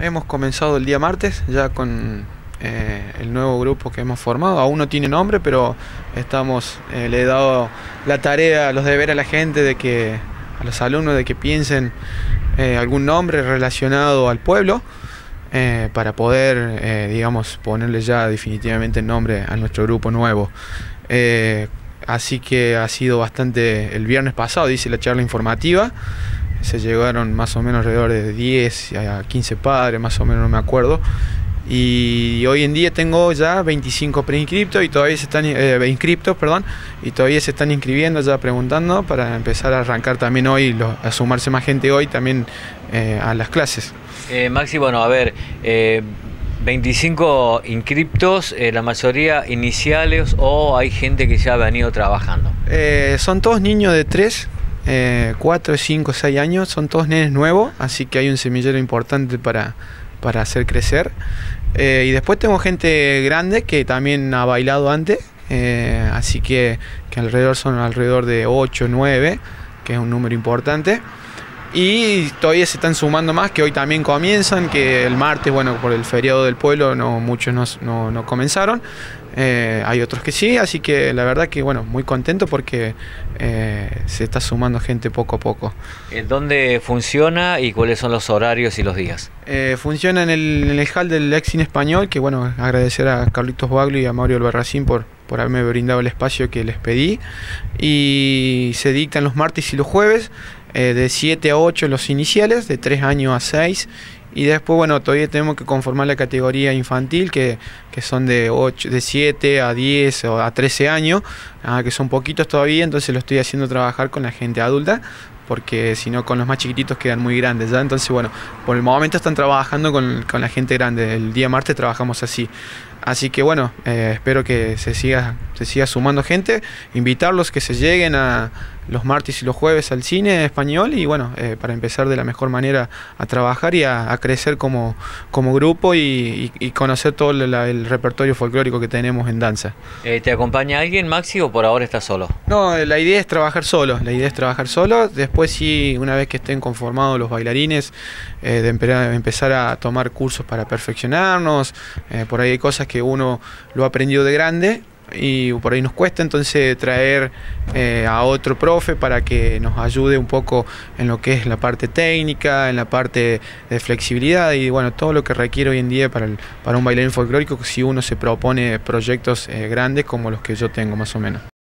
Hemos comenzado el día martes ya con el nuevo grupo que hemos formado. Aún no tiene nombre, pero le he dado la tarea, los deberes a la gente, a los alumnos, de que piensen algún nombre relacionado al pueblo para poder, digamos, ponerle ya definitivamente el nombre a nuestro grupo nuevo. Así que ha sido bastante. El viernes pasado hice la charla informativa. Se llegaron más o menos alrededor de 10 a 15 padres, más o menos, no me acuerdo. Y hoy en día tengo ya 25 preinscriptos y todavía se están inscriptos, perdón, y todavía se están inscribiendo, ya preguntando para empezar a arrancar también hoy, a sumarse más gente hoy también a las clases. Maxi, bueno, a ver, 25 inscriptos, la mayoría iniciales, o hay gente que ya ha venido trabajando. Son todos niños de 3, 4, 5, 6 años, son todos nenes nuevos, así que hay un semillero importante para hacer crecer. Y después tengo gente grande que también ha bailado antes, así que son alrededor de 8, 9, que es un número importante. Y todavía se están sumando más, que hoy también comienzan, que el martes, bueno, por el feriado del pueblo, muchos no comenzaron. Hay otros que sí, así que la verdad que, bueno, muy contento porque se está sumando gente poco a poco. ¿Dónde funciona y cuáles son los horarios y los días? Funciona en el hall del Ex Cine Español, que, bueno, agradecer a Carlitos Baglio y a Mario Albarracín por haberme brindado el espacio que les pedí. Y se dictan los martes y los jueves, de 7 a 8 los iniciales, de 3 años a 6. Y después, bueno, todavía tenemos que conformar la categoría infantil, que son de 7 a 10 o a 13 años, que son poquitos todavía, entonces lo estoy haciendo trabajar con la gente adulta, porque si no, con los más chiquititos quedan muy grandes, ¿ya? Entonces, bueno, por el momento están trabajando con la gente grande. El día martes trabajamos así. Así que, bueno, espero que se siga sumando gente, invitarlos que se lleguen a los martes y los jueves al cine español y, bueno, para empezar de la mejor manera a trabajar y a crecer como grupo y conocer todo el repertorio folclórico que tenemos en danza. ¿Te acompaña alguien, Maxi, o por ahora estás solo? No, la idea es trabajar solo, Después, sí, una vez que estén conformados los bailarines, de empezar a tomar cursos para perfeccionarnos. Por ahí hay cosas que uno lo ha aprendido de grande y por ahí nos cuesta, entonces traer a otro profe para que nos ayude un poco en lo que es la parte técnica, en la parte de flexibilidad y, bueno, todo lo que requiere hoy en día para un bailarín folclórico, si uno se propone proyectos grandes como los que yo tengo, más o menos.